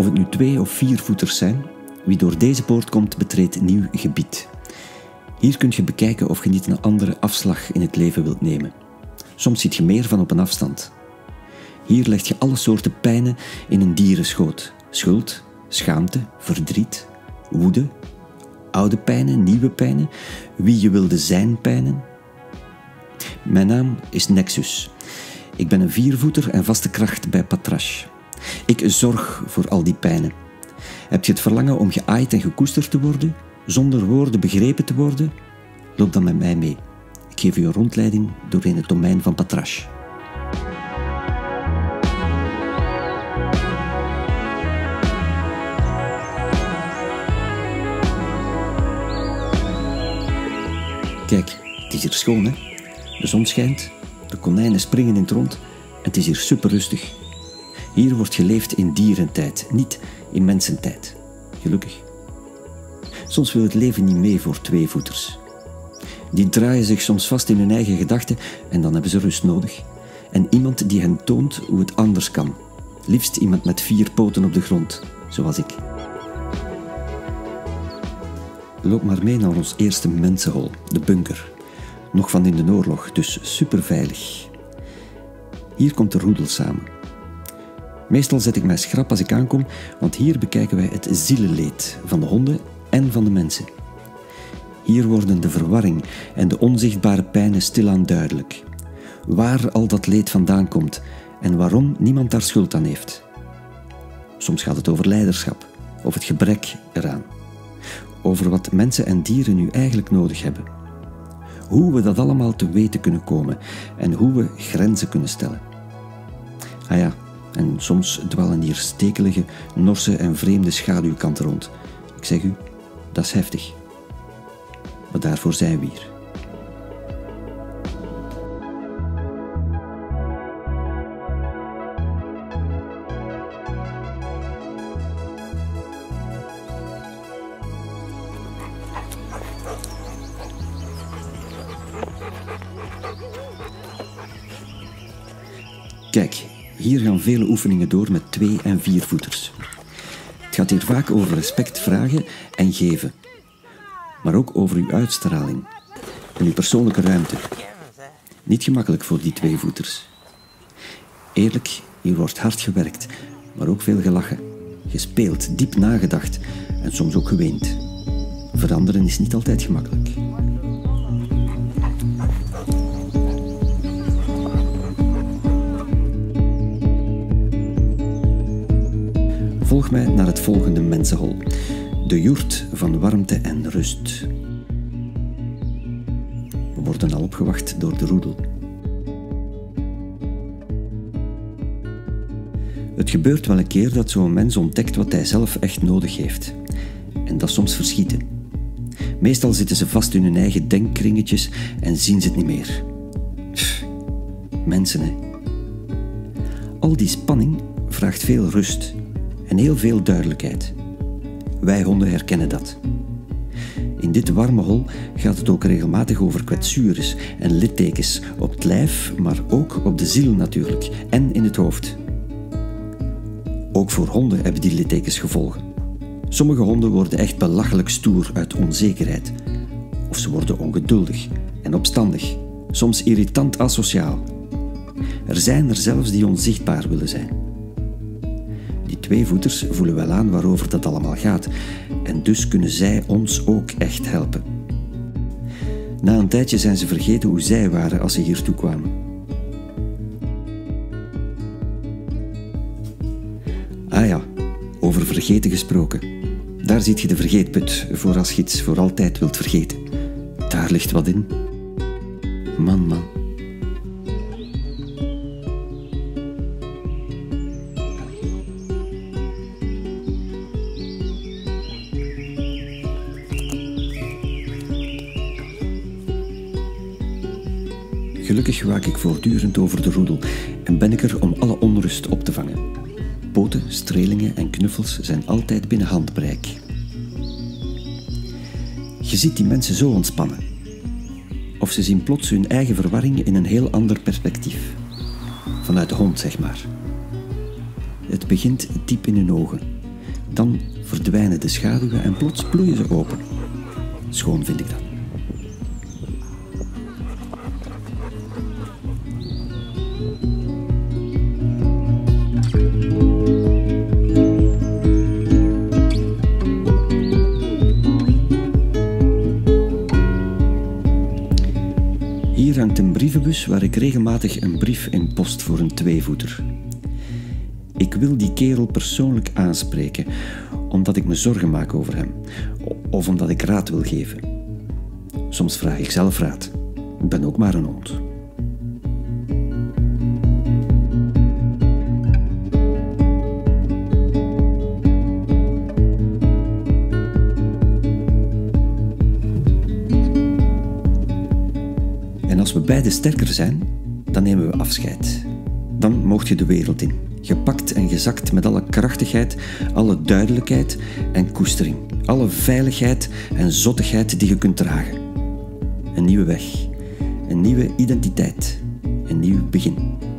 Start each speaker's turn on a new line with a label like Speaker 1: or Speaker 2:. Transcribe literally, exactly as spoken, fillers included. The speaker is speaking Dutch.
Speaker 1: Of het nu twee of vier voeters zijn, wie door deze poort komt, betreedt nieuw gebied. Hier kun je bekijken of je niet een andere afslag in het leven wilt nemen. Soms ziet je meer van op een afstand. Hier leg je alle soorten pijnen in een dierenschoot. Schuld, schaamte, verdriet, woede, oude pijnen, nieuwe pijnen, wie je wilde zijn pijnen. Mijn naam is Nexus. Ik ben een viervoeter en vaste kracht bij Patrash. Ik zorg voor al die pijnen. Heb je het verlangen om geaaid en gekoesterd te worden, zonder woorden begrepen te worden? Loop dan met mij mee. Ik geef u een rondleiding doorheen het domein van Patrash. Kijk, het is hier schoon, hè? De zon schijnt, de konijnen springen in het rond en het is hier super rustig. Hier wordt geleefd in dierentijd, niet in mensentijd. Gelukkig. Soms wil het leven niet mee voor tweevoeters. Die draaien zich soms vast in hun eigen gedachten en dan hebben ze rust nodig. En iemand die hen toont hoe het anders kan. Liefst iemand met vier poten op de grond, zoals ik. Loop maar mee naar ons eerste mensenhol, de bunker. Nog van in de oorlog, dus superveilig. Hier komt de roedel samen. Meestal zet ik mij schrap als ik aankom, want hier bekijken wij het zielenleed van de honden en van de mensen. Hier worden de verwarring en de onzichtbare pijnen stilaan duidelijk. Waar al dat leed vandaan komt en waarom niemand daar schuld aan heeft. Soms gaat het over leiderschap, of het gebrek eraan. Over wat mensen en dieren nu eigenlijk nodig hebben. Hoe we dat allemaal te weten kunnen komen en hoe we grenzen kunnen stellen. Ah ja, en soms dwalen hier stekelige, norse en vreemde schaduwkanten rond. Ik zeg u, dat is heftig. Maar daarvoor zijn we hier. Kijk, hier gaan vele oefeningen door met twee- en viervoeters. Het gaat hier vaak over respect vragen en geven. Maar ook over uw uitstraling en uw persoonlijke ruimte. Niet gemakkelijk voor die tweevoeters. Eerlijk, hier wordt hard gewerkt, maar ook veel gelachen. Gespeeld, diep nagedacht en soms ook geweend. Veranderen is niet altijd gemakkelijk. Volg mij naar het volgende mensenhol. De joert van warmte en rust. We worden al opgewacht door de roedel. Het gebeurt wel een keer dat zo'n mens ontdekt wat hij zelf echt nodig heeft. En dat is soms verschieten. Meestal zitten ze vast in hun eigen denkkringetjes en zien ze het niet meer. Pff, mensen, hè. Al die spanning vraagt veel rust en heel veel duidelijkheid. Wij honden herkennen dat. In dit warme hol gaat het ook regelmatig over kwetsures en littekens op het lijf, maar ook op de ziel natuurlijk en in het hoofd. Ook voor honden hebben die littekens gevolgen. Sommige honden worden echt belachelijk stoer uit onzekerheid. Of ze worden ongeduldig en opstandig, soms irritant asociaal. Er zijn er zelfs die onzichtbaar willen zijn. Die tweevoeters voelen wel aan waarover dat allemaal gaat en dus kunnen zij ons ook echt helpen. Na een tijdje zijn ze vergeten hoe zij waren als ze hiertoe kwamen. Ah ja, over vergeten gesproken. Daar ziet je de vergeetput voor als je iets voor altijd wilt vergeten. Daar ligt wat in. Man, man. Gelukkig waak ik voortdurend over de roedel en ben ik er om alle onrust op te vangen. Poten, strelingen en knuffels zijn altijd binnen handbereik. Je ziet die mensen zo ontspannen. Of ze zien plots hun eigen verwarring in een heel ander perspectief. Vanuit de hond, zeg maar. Het begint diep in hun ogen. Dan verdwijnen de schaduwen en plots bloeien ze open. Schoon vind ik dat. Hier hangt een brievenbus waar ik regelmatig een brief in post voor een tweevoeter. Ik wil die kerel persoonlijk aanspreken, omdat ik me zorgen maak over hem, of omdat ik raad wil geven. Soms vraag ik zelf raad. Ik ben ook maar een hond. En als we beide sterker zijn, dan nemen we afscheid. Dan mocht je de wereld in. Gepakt en gezakt met alle krachtigheid, alle duidelijkheid en koestering. Alle veiligheid en zottigheid die je kunt dragen. Een nieuwe weg. Een nieuwe identiteit. Een nieuw begin.